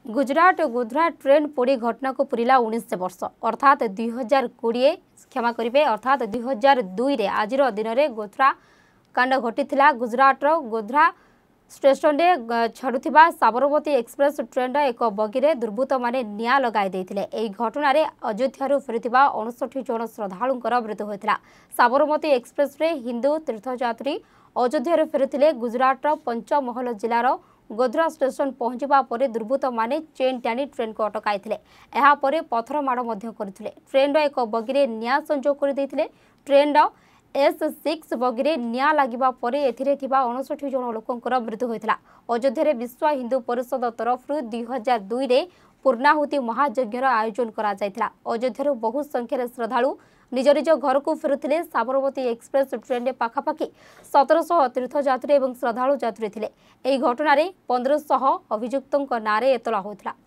Gujarat Godhra train पोड़ी घटना को पूरा 19 वर्ष अर्थात 2020 क्षमा करेंगे अर्थात 2002 आज दिन में गोध्रा कांड घटी गुजरात गोध्रा स्टेशन में छड़ुवा साबरमती एक्सप्रेस ट्रेन एक बगी में दुर्बृत्त मैंने निआं लगाई घटन अयोध्या फेरी 59 जन श्रद्धालुं मृत्यु होता। साबरमती एक्सप्रेस रे हिंदू तीर्थयात्री अयोध्या फेरी गुजरात पंचमहल जिलार गोध्रा स्टेशन पहुंचवा पर दुर्बृत्त माने चेन टाणी ट्रेन को अटकाई पथर माड़ करते ट्रेन एक बगी में निआं संजोग कर ट्रेन S6 बगी में निआं लगिबा परे एथिरे थिबा 59 जन लोकंकर मृत्यु होता। अयोध्या विश्व हिंदू परिषद तरफ 2002 रे पूर्णाहुति महायज्ञर आयोजन करा जायतिला। अयोध्या बहु संख्यार श्रद्धालु निज निज घर को फेरुथिले। साबरमती एक्सप्रेस ट्रेन में पाखापाखि 1700 तीर्थयात्री और श्रद्धालु यात्री थिले। एही घटना 1500 अभियुक्तों नारे एतला होता।